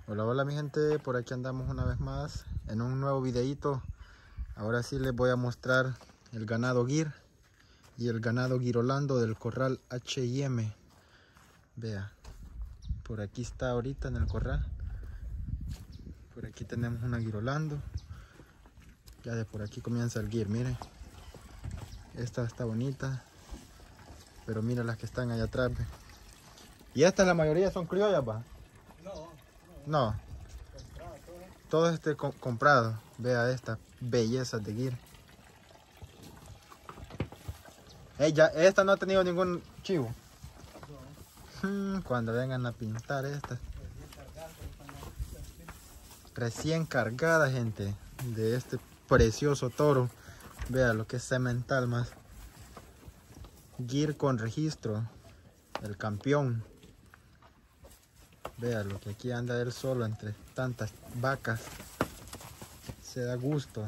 Hola, hola mi gente, por aquí andamos una vez más en un nuevo videito. Ahora sí les voy a mostrar el ganado Gyr y el ganado Girolando del corral H&M. Vea, por aquí está ahorita en el corral. Por aquí tenemos una Girolando. Ya de por aquí comienza el Gyr, miren. Esta está bonita, pero mira las que están allá atrás. Ve. Y estas la mayoría son criollas, ¿va? No. Todo comprado. Vea estas bellezas de Gyr. Ya, esta no ha tenido ningún chivo. Cuando vengan a pintar estas. Recién cargada, gente, de este precioso toro. Vea lo que es semental más. Gyr con registro. El campeón. Vea lo que aquí anda él solo entre tantas vacas. Se da gusto.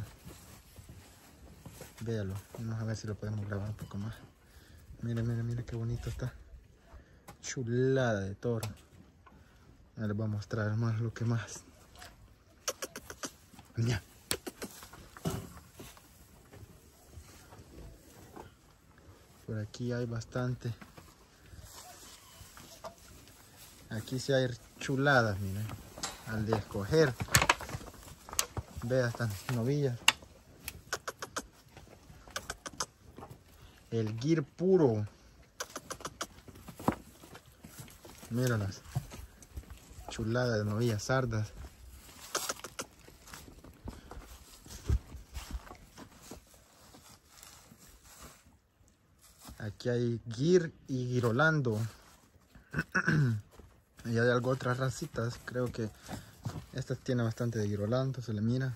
Véalo. Vamos a ver si lo podemos grabar un poco más. Mire, mire, mire qué bonito está. Chulada de toro. Ahora les voy a mostrar más lo que más. Ya. Por aquí hay bastante. Aquí sí hay chuladas, miren. Al de escoger. Vea estas novillas. El Gyr puro. Míralas. Chulada de novillas sardas. Aquí hay Gyr y Girolando. Y hay algo otras racitas. Creo que esta tiene bastante de Girolando, se le mira.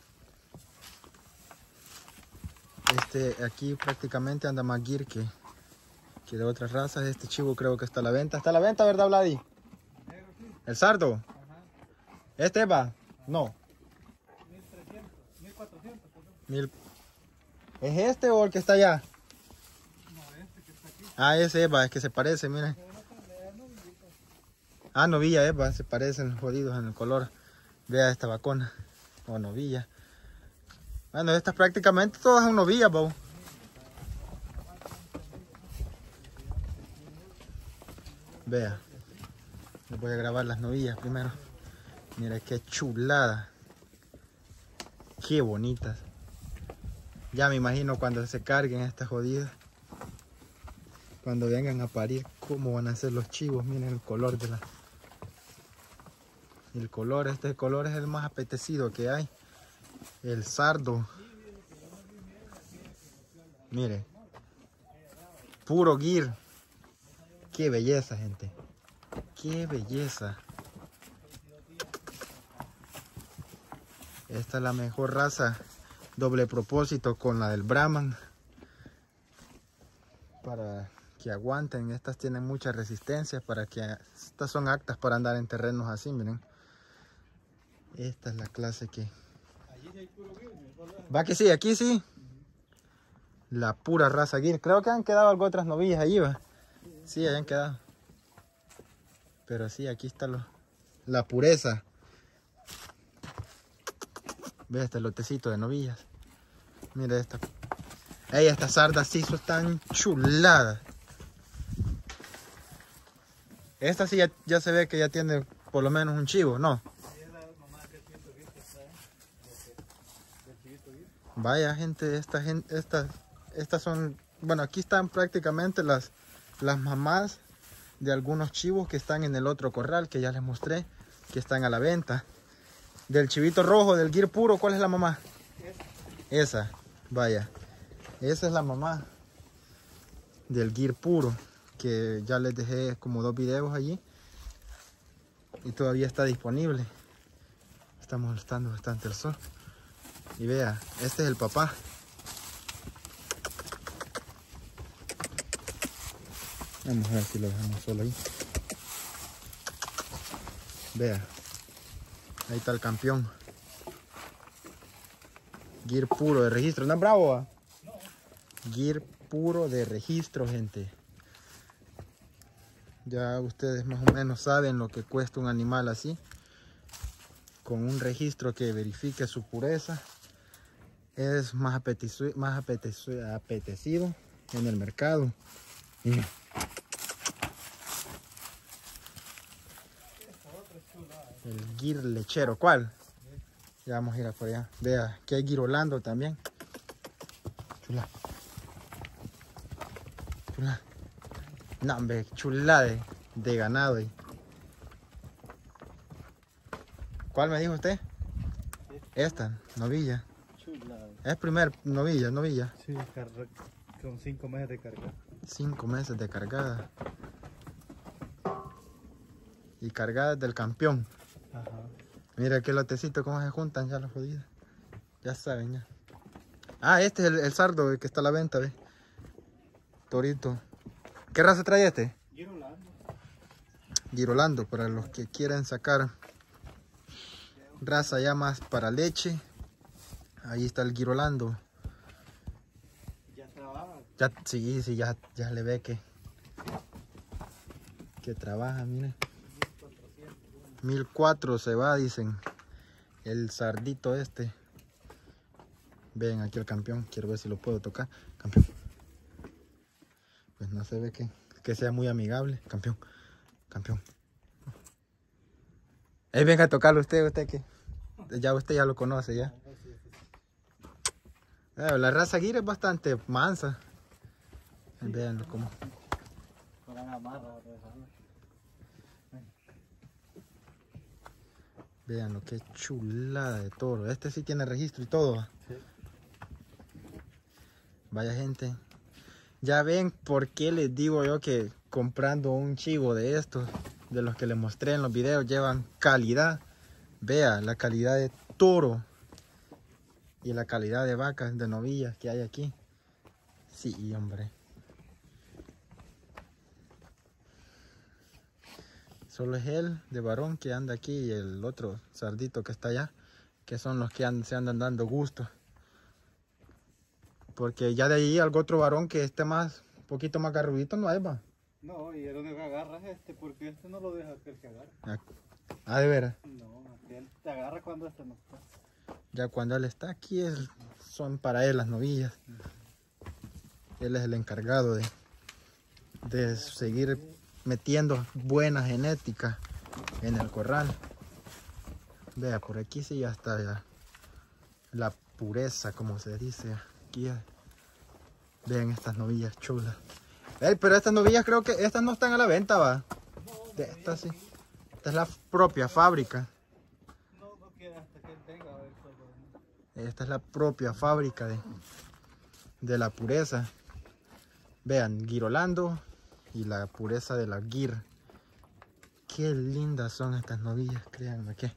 Aquí prácticamente anda más Gyr que de otras razas. Este chivo creo que está a la venta. ¿Está a la venta, verdad, Vladi? ¿El sardo? Ajá. ¿Este va? No. 1300, 1400. ¿Es este o el que está allá? No, este que está aquí. Ah, ese Eva, es que se parece, miren. Ah, novilla Eva, se parecen jodidos en el color. Vea esta vacona. O novilla. Bueno, estas prácticamente todas son novillas, Bau. Vea. Les voy a grabar las novillas primero. Mira qué chulada. Qué bonitas. Ya me imagino cuando se carguen estas jodidas. Cuando vengan a parir, cómo van a ser los chivos. Miren el color de la... El color, este color es el más apetecido que hay. El sardo. Mire. Puro Gyr. Qué belleza, gente. Qué belleza. Esta es la mejor raza. Doble propósito con la del Brahman. Para que aguanten. Estas tienen mucha resistencia. Estas son aptas para andar en terrenos así, miren. Esta es la clase que... Va que sí, aquí sí. La pura raza Gyr. Creo que han quedado algo otras novillas allí, va. Sí, hayan quedado. Pero sí, aquí está la pureza. Ve este lotecito de novillas. Mira esta. Ey, estas sardas sí son tan chuladas. Esta sí ya se ve que ya tiene por lo menos un chivo, ¿no? Vaya gente, estas son, bueno, aquí están prácticamente las mamás de algunos chivos que están en el otro corral que ya les mostré, que están a la venta. Del chivito rojo, del Gyr puro, ¿cuál es la mamá? Esa, vaya, esa es la mamá del Gyr puro, que ya les dejé como 2 videos allí y todavía está disponible. Está molestando bastante el sol. Y vea, este es el papá. Vamos a ver si lo dejamos solo ahí. Vea. Ahí está el campeón. Gyr puro de registro. ¿No es bravo? ¿Va? No. Gyr puro de registro, gente. Ya ustedes más o menos saben lo que cuesta un animal así. con un registro que verifique su pureza, es más apetecido en el mercado. Mira. El Gir lechero, ¿cuál? Ya vamos a ir a por allá. Vea, que hay Girolando también. Chula. Chula. No, hombre, chula de ganado. ¿Cuál me dijo usted? Esta, novilla. Chulada. Es primer novilla. Sí, con 5 meses de carga. 5 meses de cargada. Y cargada del campeón. Ajá. Mira qué lotecito, cómo se juntan ya las jodidas. Ya saben ya. Ah, este es el sardo que está a la venta, ¿ves? Torito. ¿Qué raza trae este? Girolando. Girolando, para los que quieran sacar raza ya más para leche. Ahí está el Girolando. Ya trabaja. Ya, sí, ya le ve que trabaja, miren. 1400 se va, dicen. El sardito este. Ven aquí el campeón. Quiero ver si lo puedo tocar. Campeón. Pues no se ve que sea muy amigable. Campeón. Campeón. Venga a tocarlo usted que usted ya lo conoce ya. La raza Gir es bastante mansa. Vean cómo. Vean lo que chulada de toro. Este sí tiene registro y todo. Sí. Vaya gente. Ya ven por qué les digo yo que comprando un chivo de estos, de los que les mostré en los videos, llevan calidad. Vea la calidad de toro y la calidad de vacas, de novillas que hay aquí. Sí, hombre. Solo es él de varón que anda aquí y el otro sardito que está allá, que son los que se andan dando gusto. Porque ya de ahí algo otro varón que esté más, un poquito más garrudito no hay, va. No, y el único que agarra es este, porque este no lo deja que él se agarre. Ah, de veras. No, él te agarra cuando este no está. Ya cuando él está aquí son para él las novillas. Él es el encargado de seguir metiendo buena genética en el corral. Vea, por aquí sí ya está ya la pureza, como se dice aquí. Vean estas novillas chulas. Pero estas novillas creo que estas no están a la venta, va. Estas sí. Esta es la propia fábrica. No quiere hasta que él tenga a ver solo. Esta es la propia fábrica de la pureza. Vean, Girolando y la pureza de la Gir. Qué lindas son estas novillas, créanme que.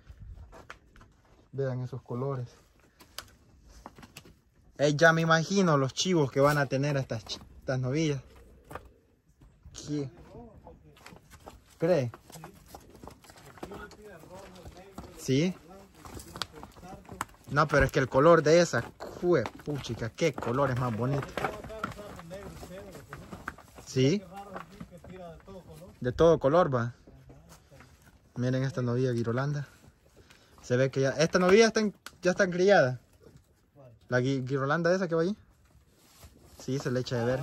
Vean esos colores. Ya me imagino los chivos que van a tener estas novillas. ¿Qué? ¿Cree? ¿Sí? No, pero es que el color de esa, puchica, qué colores más bonitos. ¿Sí? De todo color, va. Miren esta novilla Girolanda. Se ve que ya... Esta novilla ya están criadas. La Girolanda esa que va allí. Sí, se le echa de ver.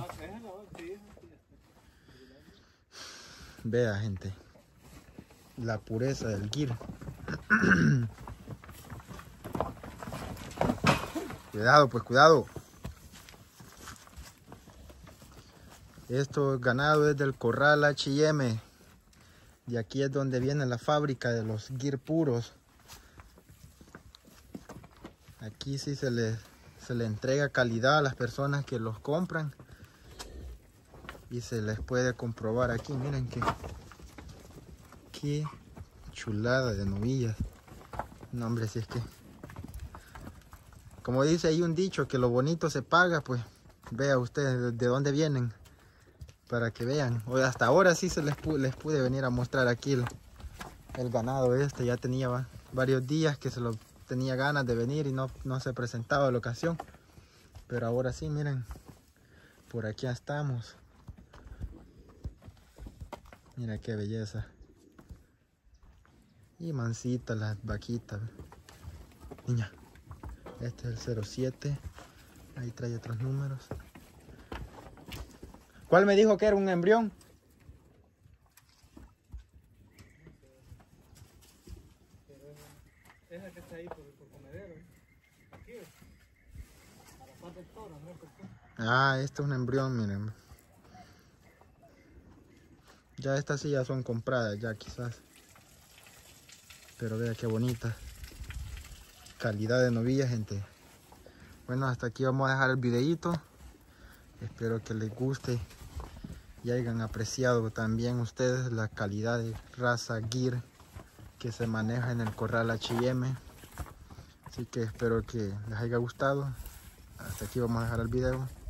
Vea, gente. La pureza del Gir. Cuidado, pues cuidado. Esto ganado es del corral H&M. Y aquí es donde viene la fábrica de los Gir puros. Aquí sí se le entrega calidad a las personas que los compran. Y se les puede comprobar aquí. Miren qué chulada de novillas. No, hombre, si es que... Como dice ahí un dicho, que lo bonito se paga, pues vea ustedes de dónde vienen. Para que vean. Hasta ahora sí les pude venir a mostrar aquí el ganado este. Ya tenía varios días que tenía ganas de venir y no se presentaba la ocasión. Pero ahora sí, miren. Por aquí estamos. Mira qué belleza. Y mansita las vaquitas. Niña, este es el 07. Ahí trae otros números. ¿Cuál me dijo que era un embrión? Esa que está ahí por comedero. Aquí, a la par del toro, ¿no? Ah, este es un embrión, miren. Ya estas sí ya son compradas, ya quizás. Pero vea qué bonita. Calidad de novilla, gente. Bueno, hasta aquí vamos a dejar el videito. Espero que les guste y hayan apreciado también ustedes la calidad de raza Gyr que se maneja en el corral H&M. Así que espero que les haya gustado. Hasta aquí vamos a dejar el video.